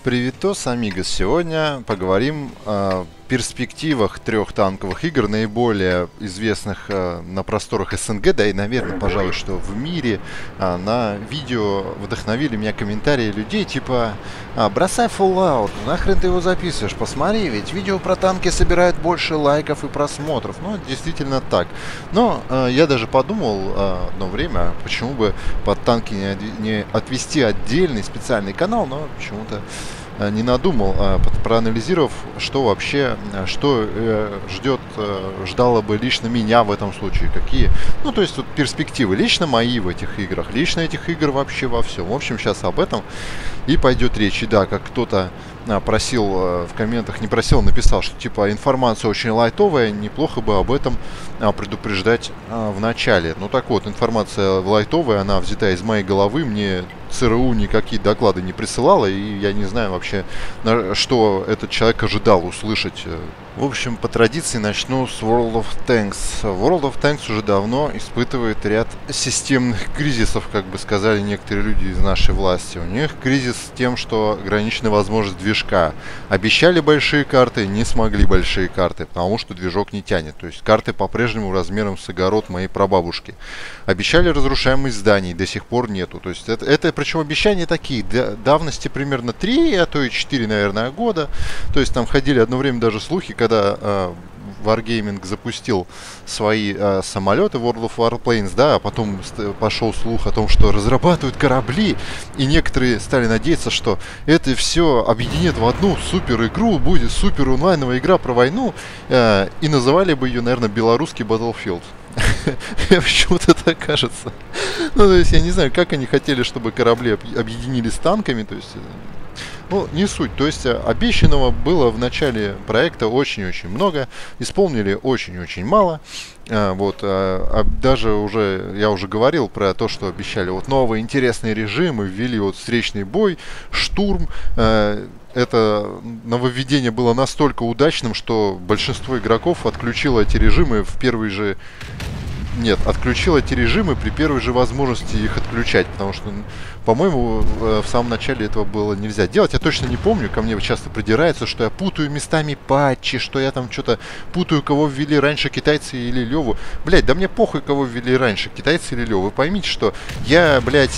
Привитос, амигос! Сегодня поговорим о перспективах трех танковых игр, наиболее известных на просторах СНГ, да и, наверное, пожалуй, что в мире. На видео вдохновили меня комментарии людей типа «Бросай Fallout, нахрен ты его записываешь? Посмотри, ведь видео про танки собирают больше лайков и просмотров». Ну, действительно так. Но я даже подумал одно время, почему бы под танки не отвести отдельный специальный канал, но почему-то не надумал, проанализировав, что вообще, что ждало бы лично меня в этом случае, какие, ну, то есть вот перспективы лично мои в этих играх, лично этих игр вообще во всем. В общем, сейчас об этом и пойдет речь. И да, как кто-то просил в комментах, не просил, написал, что типа информация очень лайтовая, неплохо бы об этом предупреждать в начале. Ну так вот, информация лайтовая, она взята из моей головы, мне ЦРУ никакие доклады не присылала, и я не знаю вообще, что этот человек ожидал услышать. В общем, по традиции начну с World of Tanks. World of Tanks уже давно испытывает ряд системных кризисов, как бы сказали некоторые люди из нашей власти. У них кризис с тем, что ограничена возможность движка. Обещали большие карты, не смогли большие карты, потому что движок не тянет. То есть карты по-прежнему размером с огород моей прабабушки. Обещали разрушаемость зданий, до сих пор нету. То есть это причем обещания такие, давности примерно 3, а то и 4, наверное, года. То есть там ходили одно время даже слухи, когда Wargaming запустил свои самолеты World of Warplanes, да, а потом пошел слух о том, что разрабатывают корабли, и некоторые стали надеяться, что это все объединит в одну супер игру, будет супер онлайновая игра про войну, и называли бы ее, наверное, белорусский Battlefield. Почему-то так кажется. Ну, то есть, я не знаю, как они хотели, чтобы корабли объединили с танками, то есть... Ну, не суть. То есть обещанного было в начале проекта очень-очень много, исполнили очень-очень мало. Даже я уже говорил про то, что обещали вот новые интересные режимы, ввели вот встречный бой, штурм. Это нововведение было настолько удачным, что большинство игроков отключило эти режимы в первый же... Нет, отключил эти режимы при первой же возможности их отключать, потому что, по-моему, в самом начале этого было нельзя делать. Я точно не помню, ко мне часто придирается, что я путаю местами патчи, что я там что-то путаю, кого ввели раньше, китайцы или Леву. Блять, да мне похуй, кого ввели раньше, китайцы или Леву. Вы поймите, что я, блять,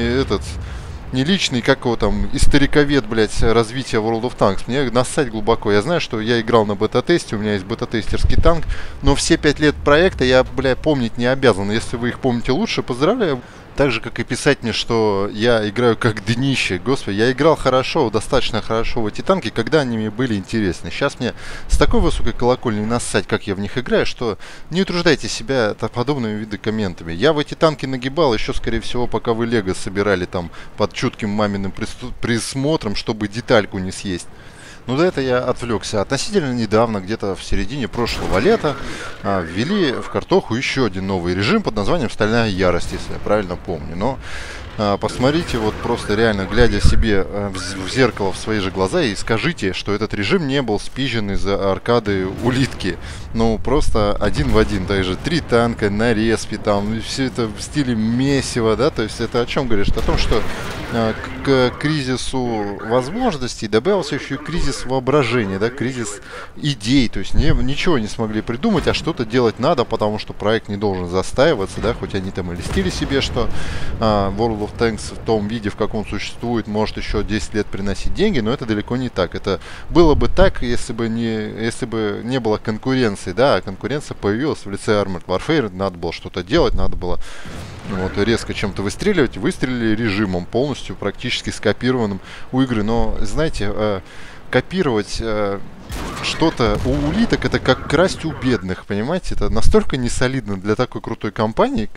не личный, как его там, историковед, блядь, развития World of Tanks. Мне нассать глубоко. Я знаю, что я играл на бета-тесте, у меня есть бета-тестерский танк, но все 5 лет проекта я, блядь, помнить не обязан. Если вы их помните лучше, поздравляю. Так же, как и писать мне, что я играю как днище. Господи, я играл хорошо, достаточно хорошо в эти танки, когда они мне были интересны. Сейчас мне с такой высокой колокольни нассать, как я в них играю, что не утруждайте себя подобными видами комментами. Я в эти танки нагибал еще, скорее всего, пока вы лего собирали там под чутким маминым присмотром, чтобы детальку не съесть. Ну, до этого я отвлекся. Относительно недавно, где-то в середине прошлого лета, ввели в картоху еще один новый режим под названием «Стальная ярость», если я правильно помню. Но посмотрите, вот просто реально, глядя себе в зеркало в свои же глаза, и скажите, что этот режим не был спизжен из аркады улитки. Ну, просто один в один. Также 3 танка на респе, там, все это в стиле месива, да, то есть это о чем говорит? О том, что к кризису возможностей добавился еще и кризис воображения, да, кризис идей, то есть ничего не смогли придумать, а что-то делать надо, потому что проект не должен застаиваться, да, хоть они там и льстили себе, что World of Tanks в том виде, в каком существует, может еще 10 лет приносить деньги, но это далеко не так. Это было бы так, если бы не было конкуренции, да, а конкуренция появилась в лице Armored Warfare, надо было что-то делать, надо было вот резко чем-то выстреливать, выстрелили режимом полностью практически скопированным у игры, но знаете, копировать что-то у улиток — это как красть у бедных, понимаете? Это настолько несолидно для такой крутой компании.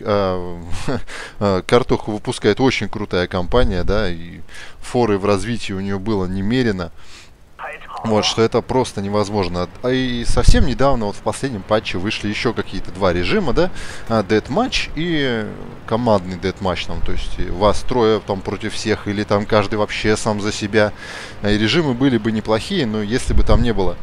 Картоху выпускает очень крутая компания, да, и форы в развитии у нее было немерено. Вот, что это просто невозможно. И совсем недавно, вот в последнем патче, вышли еще какие-то 2 режима, да, Deathmatch и командный Deathmatch, там, то есть вас трое там против всех, или там каждый вообще сам за себя. И режимы были бы неплохие, но если бы там не было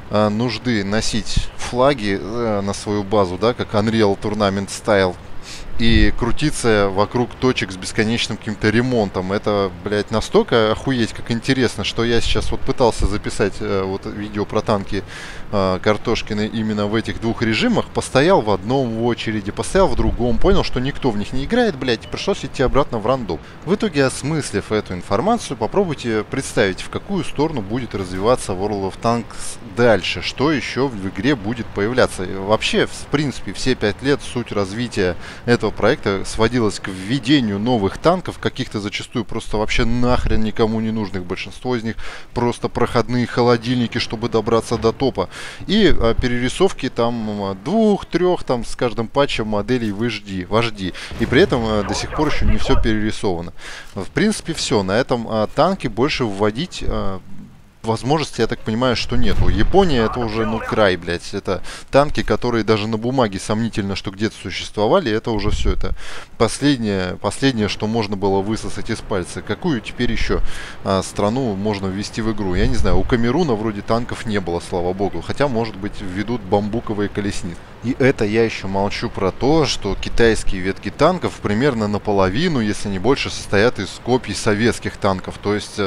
нужды носить флаги на свою базу, да, как Unreal Tournament Style, и крутиться вокруг точек с бесконечным каким-то ремонтом. Это, блядь, настолько охуеть, как интересно, что я сейчас вот пытался записать вот видео про танки Картошкина именно в этих двух режимах. Постоял в одном в очереди, постоял в другом, понял, что никто в них не играет, блядь, и пришлось идти обратно в рандом. В итоге, осмыслив эту информацию, попробуйте представить, в какую сторону будет развиваться World of Tanks дальше, что еще в игре будет появляться. И вообще, в принципе, все 5 лет суть развития этого проекта сводилась к введению новых танков, каких-то зачастую просто вообще нахрен никому не нужных, большинство из них просто проходные холодильники, чтобы добраться до топа, и перерисовки там 2-3 там с каждым патчем моделей вожди, и при этом до сих пор еще не все перерисовано. В принципе, все, на этом танке больше вводить возможности, я так понимаю, что нету. Япония это уже, ну, край, блядь. Это танки, которые даже на бумаге сомнительно, что где-то существовали. Это уже все. Это последнее, что можно было высосать из пальца. Какую теперь еще страну можно ввести в игру? Я не знаю. У Камеруна вроде танков не было, слава богу. Хотя, может быть, введут бамбуковые колесницы. И это я еще молчу про то, что китайские ветки танков примерно наполовину, если не больше, состоят из копий советских танков. То есть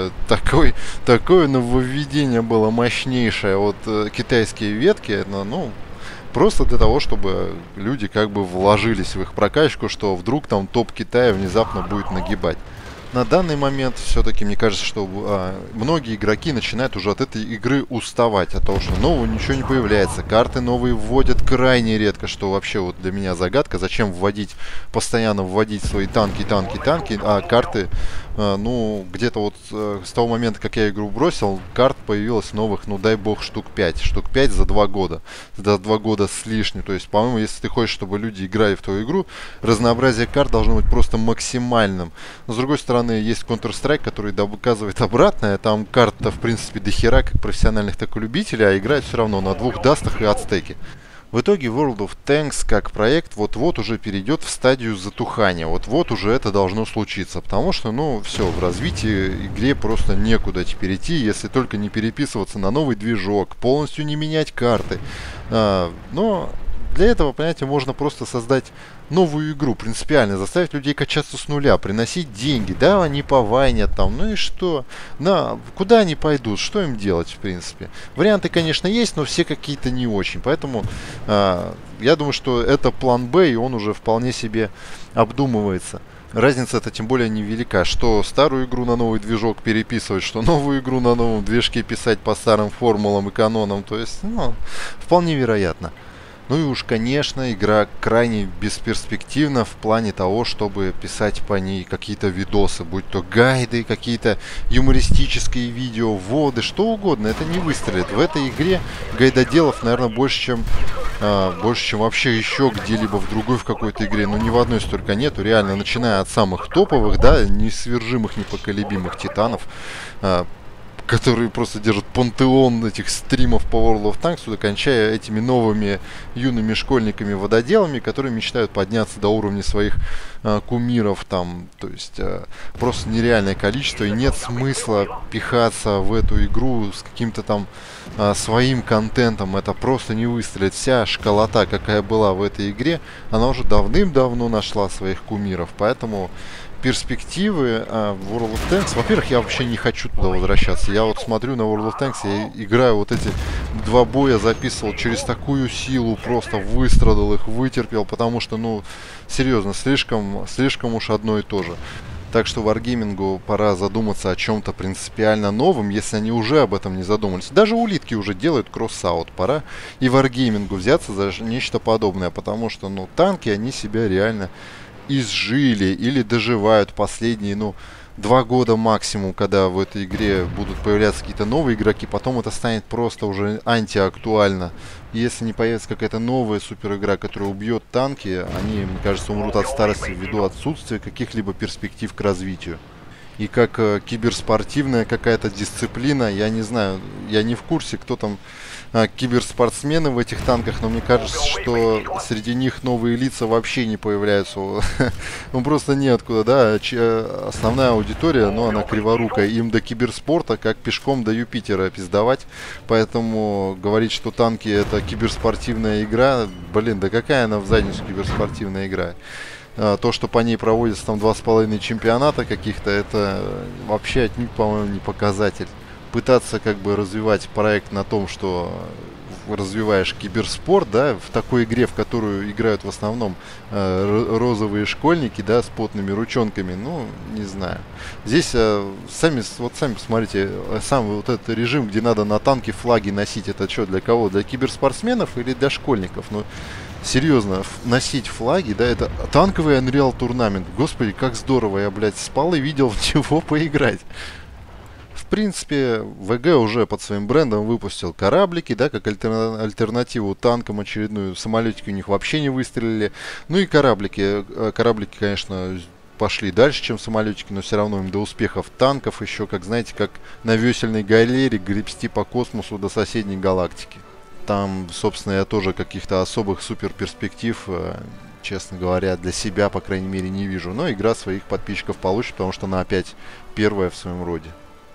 такое нововведение было мощнейшее. Вот китайские ветки, это, ну, просто для того, чтобы люди как бы вложились в их прокачку, что вдруг там топ Китая внезапно будет нагибать. На данный момент все-таки мне кажется, что многие игроки начинают уже от этой игры уставать, от того, что нового ничего не появляется, карты новые вводят крайне редко, что вообще вот для меня загадка, зачем постоянно вводить свои танки, а карты, ну, где-то вот с того момента, как я игру бросил, карт появилось новых, ну, дай бог, штук 5 за 2 года, за 2 года с лишним, то есть, по-моему, если ты хочешь, чтобы люди играли в твою игру, разнообразие карт должно быть просто максимальным. Но с другой стороны, есть Counter-Strike, который доказывает обратное. Там карт-то, в принципе, дохера, как профессиональных, так и любителей, а играют все равно на 2 дастах и ацтеке. В итоге World of Tanks как проект вот-вот уже перейдет в стадию затухания. Вот-вот уже это должно случиться. Потому что, ну, все, в развитии игре просто некуда теперь идти, если только не переписываться на новый движок, полностью не менять карты. Но для этого, понимаете, можно просто создать новую игру, принципиально заставить людей качаться с нуля, приносить деньги, да, они повайнят там, ну и что, куда они пойдут, что им делать, в принципе. Варианты, конечно, есть, но все какие-то не очень, поэтому я думаю, что это план Б, и он уже вполне себе обдумывается. Разница это тем более невелика, что старую игру на новый движок переписывать, что новую игру на новом движке писать по старым формулам и канонам, то есть, ну, вполне вероятно. Ну и уж, конечно, игра крайне бесперспективна в плане того, чтобы писать по ней какие-то видосы, будь то гайды, какие-то юмористические видео, вводы, что угодно. Это не выстрелит. В этой игре гайдоделов, наверное, больше, чем вообще еще где-либо в другой в какой-то игре. Но ни в одной столько нету. Реально, начиная от самых топовых, да, несвержимых, непоколебимых титанов, которые просто держат пантеон этих стримов по World of Tanks, кончая этими новыми юными школьниками-вододелами, которые мечтают подняться до уровня своих кумиров там, то есть просто нереальное количество, и нет смысла пихаться в эту игру с каким-то там своим контентом, это просто не выстрелит. Вся школота, какая была в этой игре, она уже давным-давно нашла своих кумиров, поэтому перспективы World of Tanks. Во-первых, я вообще не хочу туда возвращаться. Я вот смотрю на World of Tanks, я играю вот эти 2 боя, записывал через такую силу, просто выстрадал их, вытерпел, потому что, ну, серьезно, слишком уж одно и то же. Так что Wargaming пора задуматься о чем-то принципиально новом, если они уже об этом не задумались. Даже улитки уже делают кросс-аут. Пора и Wargaming взяться за нечто подобное, потому что, ну, танки, они себя реально изжили или доживают последние, 2 года максимум, когда в этой игре будут появляться какие-то новые игроки, потом это станет просто уже антиактуально. Если не появится какая-то новая супер игра, которая убьет танки, они, мне кажется, умрут от старости ввиду отсутствия каких-либо перспектив к развитию. И как киберспортивная какая-то дисциплина, я не знаю, я не в курсе, кто там киберспортсмены в этих танках, но мне кажется, что среди них новые лица вообще не появляются. Ну просто неоткуда, да, основная аудитория, но она криворукая, им до киберспорта как пешком до Юпитера пиздовать, поэтому говорить, что танки это киберспортивная игра, блин, да какая она в задницу киберспортивная игра. То, что по ней проводятся там 2,5 чемпионата каких-то, это вообще отнюдь, по-моему, не показатель. Пытаться как бы развивать проект на том, что развиваешь киберспорт, да, в такой игре, в которую играют в основном розовые школьники, да, с потными ручонками, ну, не знаю. Здесь сами посмотрите, сам вот этот режим, где надо на танке флаги носить, это что, для кого? Для киберспортсменов или для школьников? Ну, серьезно, носить флаги, да, это танковый Unreal Tournament. Господи, как здорово, я, блядь, спал и видел, в чего поиграть. В принципе, ВГ уже под своим брендом выпустил кораблики, да, как альтернативу танкам очередную. Самолетики у них вообще не выстрелили. Ну и кораблики. Кораблики, конечно, пошли дальше, чем самолетики, но все равно им до успехов танков еще, как знаете, как на весельной галере гребсти по космосу до соседней галактики. Там, собственно, я тоже каких-то особых супер перспектив, честно говоря, для себя, по крайней мере, не вижу. Но игра своих подписчиков получит, потому что она опять первая в своем роде.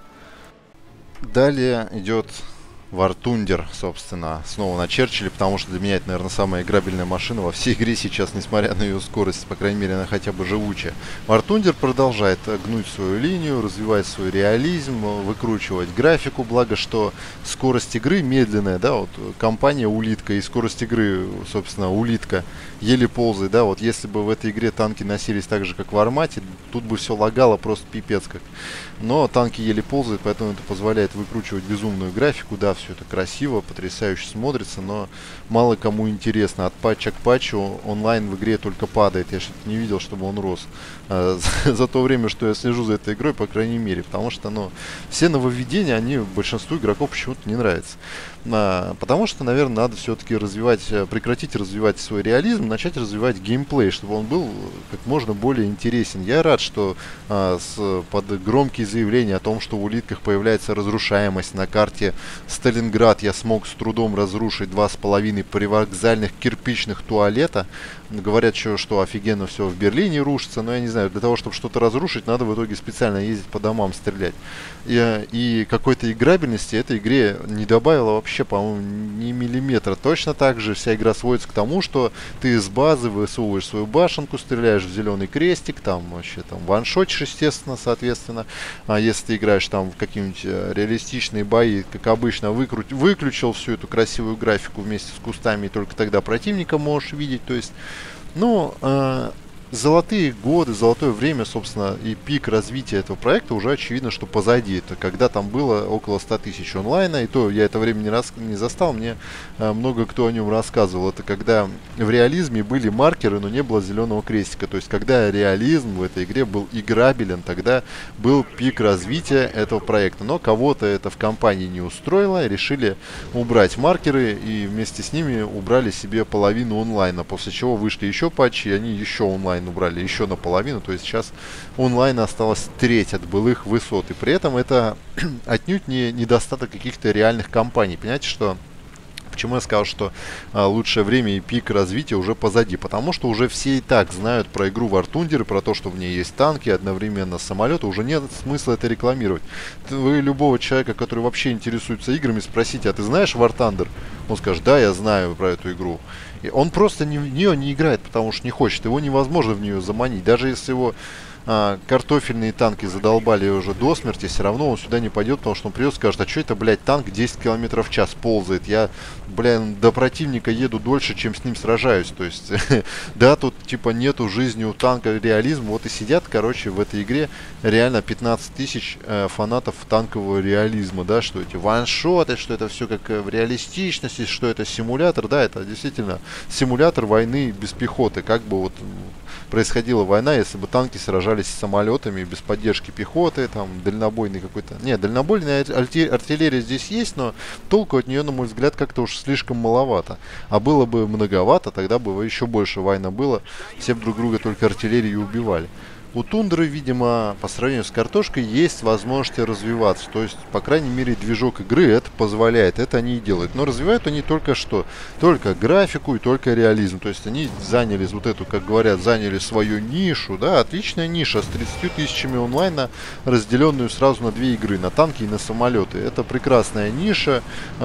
Далее идет War Thunder, собственно, снова на Черчилле, потому что для меня это, наверное, самая играбельная машина во всей игре сейчас, несмотря на ее скорость, по крайней мере, она хотя бы живучая. War Thunder продолжает гнуть свою линию, развивать свой реализм, выкручивать графику, благо, что скорость игры медленная, да, вот компания Улитка и скорость игры, собственно, Улитка еле ползает, да, вот если бы в этой игре танки носились так же, как в Армате, тут бы все лагало просто пипец как. Но танки еле ползают, поэтому это позволяет выкручивать безумную графику, да, все это красиво, потрясающе смотрится, но мало кому интересно. От патча к патчу онлайн в игре только падает. Я что-то не видел, чтобы он рос за то время, что я слежу за этой игрой, по крайней мере. Потому что, ну, все нововведения, они большинству игроков почему-то не нравятся. Потому что, наверное, надо все-таки прекратить развивать свой реализм, начать развивать геймплей, чтобы он был как можно более интересен. Я рад, что под громкие заявления о том, что в улитках появляется разрушаемость на карте Сталинград, я смог с трудом разрушить 2,5 привокзальных кирпичных туалета. Говорят, что офигенно все в Берлине рушится, но я не знаю, для того, чтобы что-то разрушить, надо в итоге специально ездить по домам стрелять. И какой-то играбельности этой игре не добавило вообще, по-моему, ни миллиметра. Точно так же вся игра сводится к тому, что ты из базы высовываешь свою башенку, стреляешь в зеленый крестик, там вообще там ваншотишь, естественно, соответственно. А если ты играешь там в какие-нибудь реалистичные бои, как обычно, выключил всю эту красивую графику вместе с кустами, и только тогда противника можешь видеть. То есть, ну, золотые годы, золотое время, собственно, и пик развития этого проекта уже очевидно, что позади. Это когда там было около 100 тысяч онлайна, и то я это время не застал, мне много кто о нем рассказывал. Это когда в реализме были маркеры, но не было зеленого крестика. То есть, когда реализм в этой игре был играбелен, тогда был пик развития этого проекта. Но кого-то это в компании не устроило, решили убрать маркеры, и вместе с ними убрали себе половину онлайна, после чего вышли еще патчи, и они еще онлайн убрали еще наполовину, то есть сейчас онлайн осталось треть от былых высот, и при этом это отнюдь не недостаток каких-то реальных компаний. Понимаете, что почему я сказал, что лучшее время и пик развития уже позади? Потому что уже все и так знают про игру War Thunder, про то, что в ней есть танки, одновременно самолеты. Уже нет смысла это рекламировать. Вы любого человека, который вообще интересуется играми, спросите: а ты знаешь War Thunder? Он скажет: да, я знаю про эту игру. И он просто в нее не играет, потому что не хочет. Его невозможно в нее заманить. Даже если его картофельные танки задолбали уже до смерти, все равно он сюда не пойдет, потому что он придет и скажет: а что это, блядь, танк 10 км в час ползает, я, блин, до противника еду дольше, чем с ним сражаюсь. То есть, да, тут типа нету жизни у танка реализм, вот и сидят, короче, в этой игре реально 15 тысяч фанатов танкового реализма, да, что эти ваншоты, что это все как в реалистичности, что это симулятор, да, это действительно симулятор войны без пехоты, как бы вот происходила война, если бы танки сражались с самолетами без поддержки пехоты, там дальнобойный какой-то... Нет, дальнобойная артиллерия здесь есть, но толку от нее, на мой взгляд, как-то уж слишком маловато. А было бы многовато, тогда бы еще больше война было, все бы друг друга только артиллерией убивали. У Тундры, видимо, по сравнению с картошкой, есть возможность развиваться. То есть, по крайней мере, движок игры это позволяет, это они и делают. Но развивают они только что? Только графику и только реализм. То есть, они заняли вот эту, как говорят, заняли свою нишу. Да, отличная ниша с 30 тысячами онлайна, разделенную сразу на две игры, на танки и на самолеты. Это прекрасная ниша.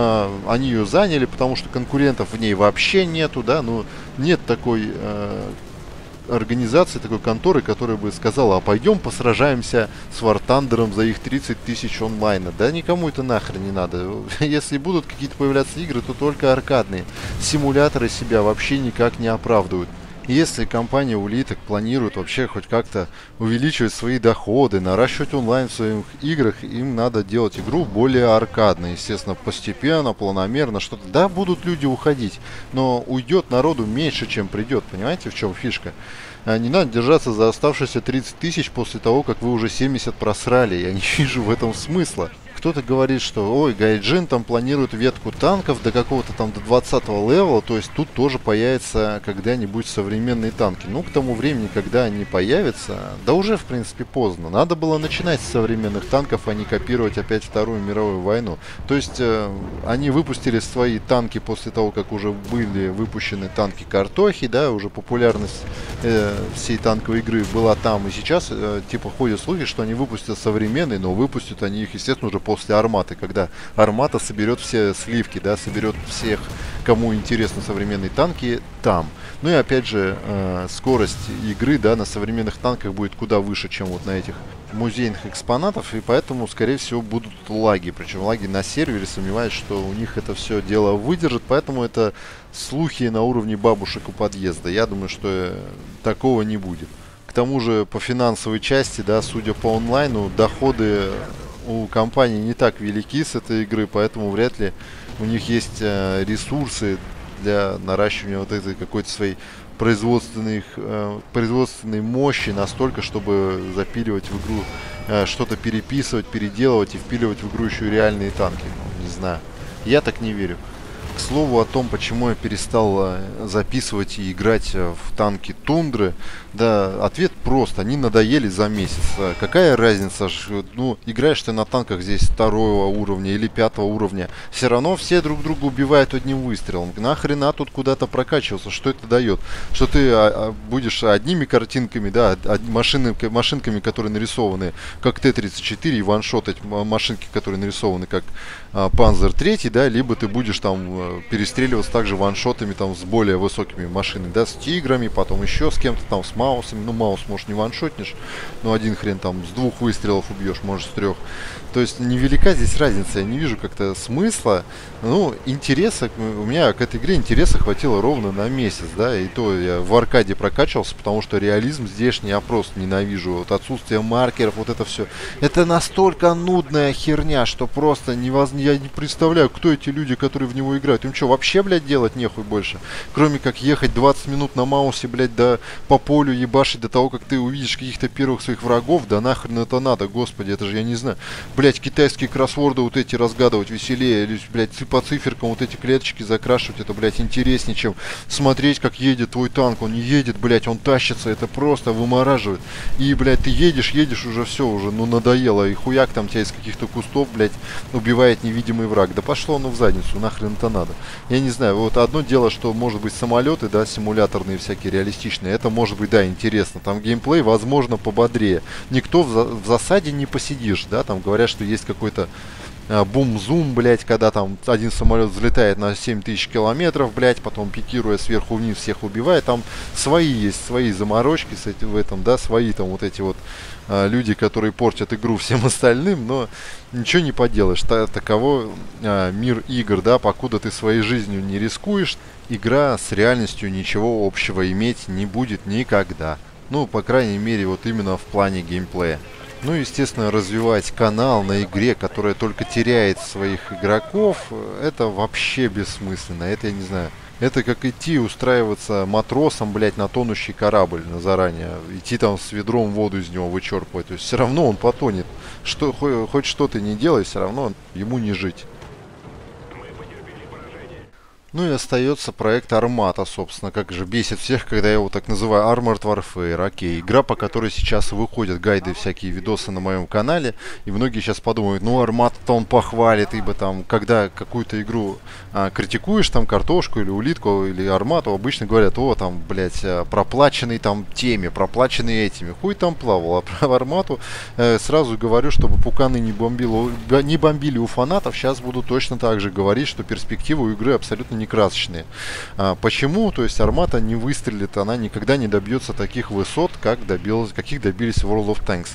Они ее заняли, потому что конкурентов в ней вообще нету, да, ну, нет такой... организации, такой конторы, которая бы сказала: а пойдем посражаемся с War Thunder'ом за их 30 тысяч онлайна. Да никому это нахрен не надо. Если будут какие-то появляться игры, то только аркадные. Симуляторы себя вообще никак не оправдывают. Если компания Улиток планирует вообще хоть как-то увеличивать свои доходы, наращивать онлайн в своих играх, им надо делать игру более аркадной. Естественно, постепенно, планомерно, что-то. Да, будут люди уходить, но уйдет народу меньше, чем придет. Понимаете, в чем фишка? Не надо держаться за оставшиеся 30 тысяч после того, как вы уже 70 просрали. Я не вижу в этом смысла. Кто-то говорит, что ой, Гайджин там планирует ветку танков до какого-то там до 20-го левела, то есть тут тоже появятся когда-нибудь современные танки. Ну, к тому времени, когда они появятся, да уже в принципе поздно. Надо было начинать с современных танков, а не копировать опять Вторую мировую войну. То есть они выпустили свои танки после того, как уже были выпущены танки Картохи, да, уже популярность всей танковой игры была там, и сейчас типа ходят слухи, что они выпустят современные, но выпустят они их, естественно, уже после Арматы, когда Армата соберет все сливки, да, соберет всех, кому интересны современные танки там. Ну и опять же, скорость игры, да, на современных танках будет куда выше, чем вот на этих музейных экспонатов, и поэтому, скорее всего, будут лаги. Причем лаги на сервере, сомневаюсь, что у них это все дело выдержит, поэтому это слухи на уровне бабушек у подъезда. Я думаю, что такого не будет. К тому же, по финансовой части, да, судя по онлайну, доходы у компании не так велики с этой игры, поэтому вряд ли у них есть ресурсы для наращивания вот этой какой-то своей производственной мощи настолько, чтобы запиливать в игру, что-то переписывать, переделывать и впиливать в игру еще и реальные танки. Ну, не знаю. Я так не верю. К слову о том, почему я перестал записывать и играть в танки Тундры, да, ответ прост: они надоели за месяц. Какая разница, ну, играешь ты на танках здесь 2-го уровня или 5-го уровня, все равно все друг друга убивают одним выстрелом. Нахрена тут куда-то прокачиваться, что это дает? Что ты будешь одними картинками, да, машинками, которые нарисованы как Т-34, и ваншотать машинки, которые нарисованы как Панзер 3, да, либо ты будешь там перестреливаться также ваншотами там с более высокими машинами, да, с тиграми, потом еще с кем-то там, с маусами. Ну, маус, может, не ваншотнешь, но один хрен там с 2 выстрелов убьешь, может, с 3. То есть невелика здесь разница, я не вижу как-то смысла. Ну, интереса, у меня к этой игре интереса хватило ровно на месяц, да, и то я в аркаде прокачивался, потому что реализм здешний я просто ненавижу. Вот отсутствие маркеров, вот это все. Это настолько нудная херня, что просто я не представляю, кто эти люди, которые в него играют. Им что, вообще, блядь, делать нехуй больше? Кроме как ехать 20 минут на маусе, блядь, да, по полю ебашить до того, как ты увидишь каких-то первых своих врагов. Да нахрен это надо, господи, это же, я не знаю. Блять, китайские кроссворды вот эти разгадывать веселее, или, блять, по циферкам вот эти клеточки закрашивать, это, блять, интереснее, чем смотреть, как едет твой танк. Он не едет, блять, он тащится, это просто вымораживает. И, блять, ты едешь уже все, уже, ну, надоело, и хуяк там тебя из каких-то кустов, блять, убивает невидимый враг. Да пошло оно в задницу, нахрен это надо. Я не знаю, вот одно дело, что, может быть, самолеты, да, симуляторные всякие, реалистичные, это может быть, да, интересно. Там геймплей, возможно, пободрее. Никто в засаде не посидишь, да, там говорят, что есть какой-то бум-зум, блять, когда там один самолет взлетает на 7000 километров, блять, потом пикируя сверху вниз всех убивает. Там свои заморочки в этом, да, свои там вот эти вот люди, которые портят игру всем остальным, но ничего не поделаешь. Таково мир игр, да, покуда ты своей жизнью не рискуешь, игра с реальностью ничего общего иметь не будет никогда. Ну, по крайней мере, вот именно в плане геймплея. Ну, естественно, развивать канал на игре, которая только теряет своих игроков, это вообще бессмысленно. Это, я не знаю, это как идти устраиваться матросом, блядь, на тонущий корабль заранее. Идти там с ведром воду из него вычерпывать. То есть все равно он потонет. Хоть что ты не делай, все равно ему не жить. Ну и остается проект Армата, собственно, как же бесит всех, когда я его так называю, Armored Warfare. Окей, игра, по которой сейчас выходят гайды, всякие видосы на моем канале, и многие сейчас подумают, ну Армата-то он похвалит, ибо там, когда какую-то игру критикуешь, там картошку или улитку или Армату, обычно говорят, о, там, блядь, проплаченный там теме, проплаченный этими, хуй там плавал. А про Армату сразу говорю, чтобы пуканы не бомбили у фанатов, сейчас буду точно так же говорить, что перспективы у игры абсолютно не красочные. Почему? То есть Армата не выстрелит, она никогда не добьется таких высот, каких добились в World of Tanks.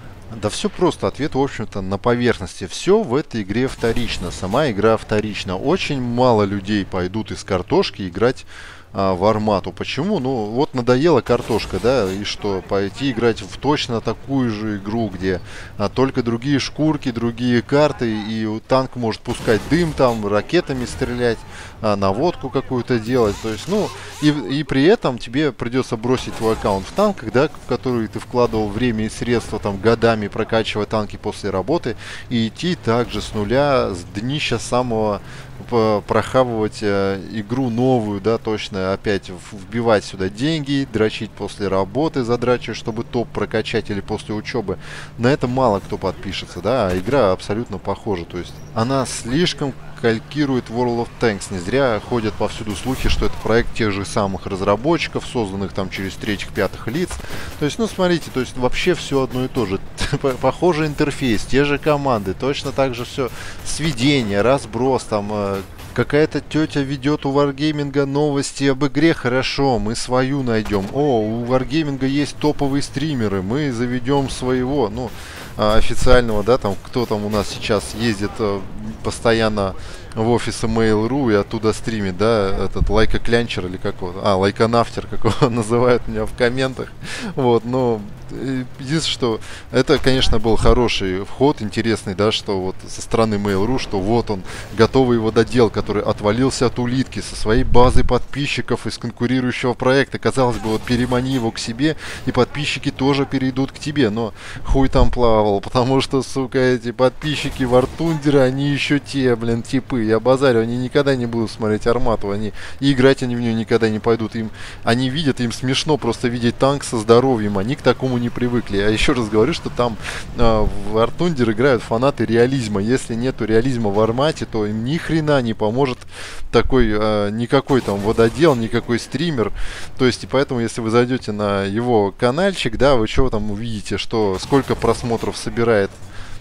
Да все просто, ответ, в общем-то, на поверхности. Все в этой игре вторично, сама игра вторична. Очень мало людей пойдут из картошки играть в Армату. Почему? Ну, вот надоела картошка, да, и что, пойти играть в точно такую же игру, где только другие шкурки, другие карты, и танк может пускать дым там, ракетами стрелять, наводку какую-то делать. То есть, ну, и при этом тебе придется бросить твой аккаунт в танк, да, в который ты вкладывал время и средства, там, годами прокачивая танки после работы, и идти также с нуля, с днища самого прохавывать игру новую, да, точно, опять вбивать сюда деньги, дрочить после работы за драчу, чтобы топ прокачать, или после учебы. На это мало кто подпишется, да, а игра абсолютно похожа, то есть она слишком калькирует World of Tanks. Не зря ходят повсюду слухи, что это проект тех же самых разработчиков, созданных там через третьих-пятых лиц. То есть, ну, смотрите, то есть вообще все одно и то же. Похожий интерфейс, те же команды, точно так же все сведение, разброс, там какая-то тетя ведет у Wargaming новости об игре, хорошо, мы свою найдем. О, у Wargaming есть топовые стримеры, мы заведем своего, ну, официального, да, там, кто там у нас сейчас ездит постоянно в офисы Mail.ru и оттуда стримит, да, этот Лайка Клянчер или какого-то, Лайка Нафтер, как его называют меня в комментах, вот, но единственное, что это, конечно, был хороший вход, интересный, да, что вот со стороны Mail.ru, что вот он, готовый вододел, который отвалился от улитки со своей базой подписчиков из конкурирующего проекта, казалось бы, вот перемани его к себе, и подписчики тоже перейдут к тебе, но хуй там плавал, потому что, сука, эти подписчики War Thunder, они еще те, блин, типы, я базарю, они никогда не будут смотреть Армату, и играть они в нее никогда не пойдут, они видят, им смешно просто видеть танк со здоровьем, они к такому не привыкли. А еще раз говорю, что там в War Thunder играют фанаты реализма. Если нету реализма в Армате, то им ни хрена не поможет такой никакой там вододел, никакой стример. То есть, и поэтому, если вы зайдете на его каналчик, да, вы что там увидите, что сколько просмотров собирает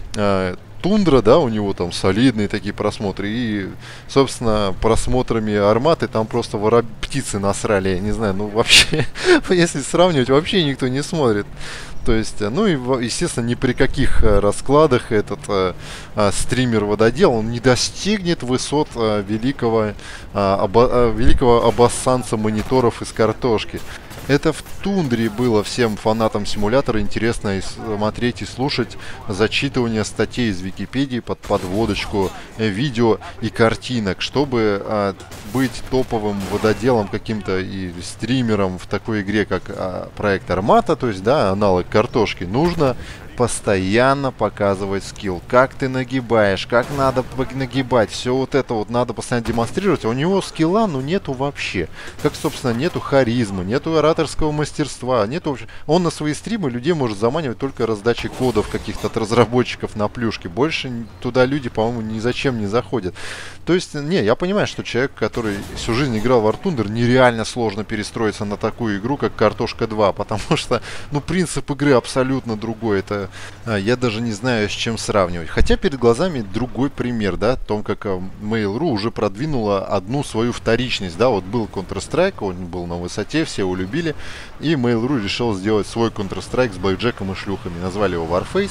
Тундра, да, у него там солидные такие просмотры, и, собственно, просмотрами Арматы там просто птицы насрали, я не знаю, ну вообще, если сравнивать, вообще никто не смотрит. То есть, ну и, естественно, ни при каких раскладах этот стример вододел, он не достигнет высот великого обоссанца мониторов из картошки. Это в Тундре было всем фанатам симулятора интересно смотреть и слушать зачитывание статей из Википедии под подводочку видео и картинок, чтобы быть топовым вододелом каким-то и стримером в такой игре, как проект Армата, то есть, да, аналог картошки, нужно постоянно показывать скилл. Как ты нагибаешь, как надо нагибать. Все вот это вот надо постоянно демонстрировать. А у него скилла, ну, нету вообще. Как, собственно, нету харизмы, нету ораторского мастерства. Нету вообще. Он на свои стримы людей может заманивать только раздачей кодов каких-то от разработчиков на плюшки. Больше туда люди, по-моему, ни зачем не заходят. То есть, не, я понимаю, что человек, который всю жизнь играл в War Thunder, нереально сложно перестроиться на такую игру, как Картошка 2. Потому что, ну, принцип игры абсолютно другой. Это я даже не знаю, с чем сравнивать. Хотя перед глазами другой пример, да, о том, как Mail.ru уже продвинула одну свою вторичность, да, вот был Counter-Strike, он был на высоте, все его любили, и Mail.ru решил сделать свой Counter-Strike с блэкджеком и шлюхами, назвали его Warface.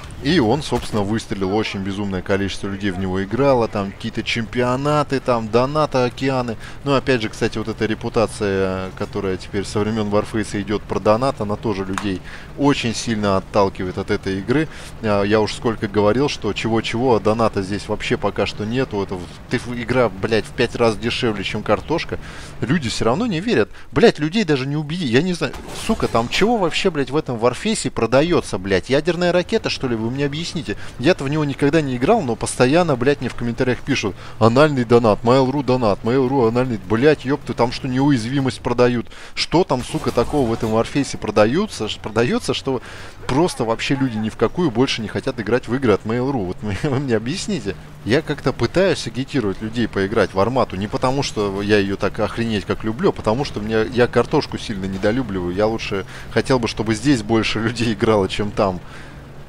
И он, собственно, выстрелил, очень безумное количество людей в него играло, там какие-то чемпионаты, там донаты, океаны. Ну, опять же, кстати, вот эта репутация, которая теперь со времен Warface идет про донат, она тоже людей очень сильно отталкивает от этой игры. Я уж сколько говорил, что чего-чего, а доната здесь вообще пока что нету. Это игра, блядь, в 5 раз дешевле, чем картошка. Люди все равно не верят. Блядь, людей даже не убеди. Я не знаю, сука, там чего вообще, блядь, в этом Warface продается, блядь? Ядерная ракета, что ли? Вы мне объясните. Я-то в него никогда не играл, но постоянно, блядь, мне в комментариях пишут: анальный донат, Mail.ru донат, Mail.ru анальный, блядь, ёпты, там что, неуязвимость продают? Что там, сука, такого в этом Warface продается, что просто вообще люди ни в какую больше не хотят играть в игры от Mail.ru? Вот вы мне объясните. Я как-то пытаюсь агитировать людей поиграть в Армату, не потому что я ее так охренеть как люблю, а потому что я картошку сильно недолюбливаю. Я лучше хотел бы, чтобы здесь больше людей играло, чем там.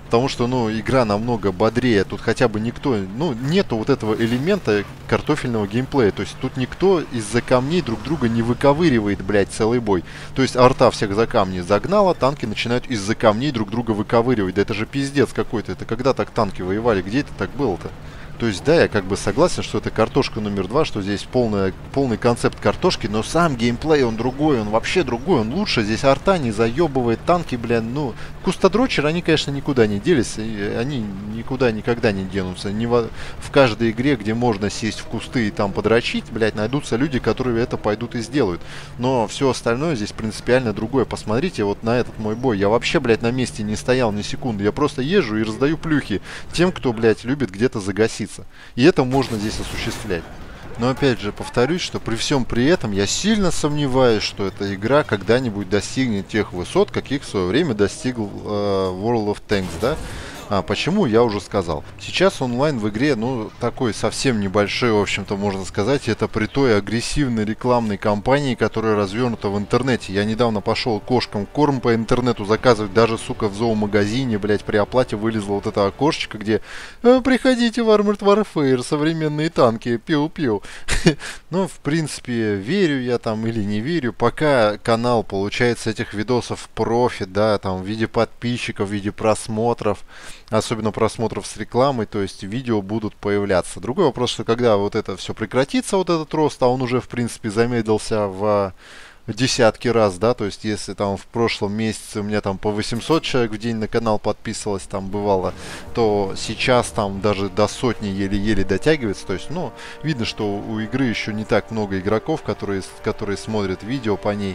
Потому что, ну, игра намного бодрее. Тут хотя бы никто, ну, нету вот этого элемента картофельного геймплея. То есть тут никто из-за камней друг друга не выковыривает, блядь, целый бой. То есть арта всех за камни загнала, танки начинают из-за камней друг друга выковыривать. Да это же пиздец какой-то. Это когда так танки воевали? Где это так было-то? То есть, да, я как бы согласен, что это картошка номер 2, что здесь полный концепт картошки, но сам геймплей, он другой, он вообще другой, он лучше. Здесь арта не заебывает, танки, блин, ну, кустодрочеры, они, конечно, никуда не делись, и они никуда никогда не денутся. В каждой игре, где можно сесть в кусты и там подрочить, блядь, найдутся люди, которые это пойдут и сделают. Но все остальное здесь принципиально другое. Посмотрите вот на этот мой бой. Я вообще, блядь, на месте не стоял ни секунды. Я просто езжу и раздаю плюхи тем, кто, блядь, любит где-то загаситься. И это можно здесь осуществлять. Но опять же повторюсь, что при всем при этом я сильно сомневаюсь, что эта игра когда-нибудь достигнет тех высот, каких в свое время достигл World of Tanks, да? Почему, я уже сказал. Сейчас онлайн в игре, ну, такой совсем небольшой, в общем-то, можно сказать. Это при той агрессивной рекламной кампании, которая развернута в интернете. Я недавно пошел кошкам корм по интернету заказывать. Даже, сука, в зоомагазине, блядь, при оплате вылезло вот это окошечко, где приходите в Armored Warfare, современные танки, пиу-пиу. Ну, в принципе, верю я там или не верю. Пока канал получает с этих видосов профит, да, там, в виде подписчиков, в виде просмотров, особенно просмотров с рекламой, то есть видео будут появляться. Другой вопрос, что когда вот это все прекратится, вот этот рост, а он уже, в принципе, замедлился в десятки раз, да, то есть если там в прошлом месяце у меня там по 800 человек в день на канал подписывалось, там бывало, то сейчас там даже до сотни еле-еле дотягивается, то есть, ну, видно, что у игры еще не так много игроков, которые смотрят видео по ней.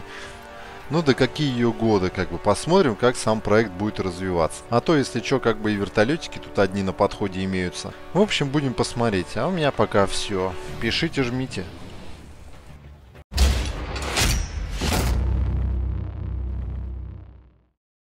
Ну да какие ее годы, как бы посмотрим, как сам проект будет развиваться. А то, если что, как бы и вертолетики тут одни на подходе имеются. В общем, будем посмотреть. А у меня пока все. Пишите, жмите.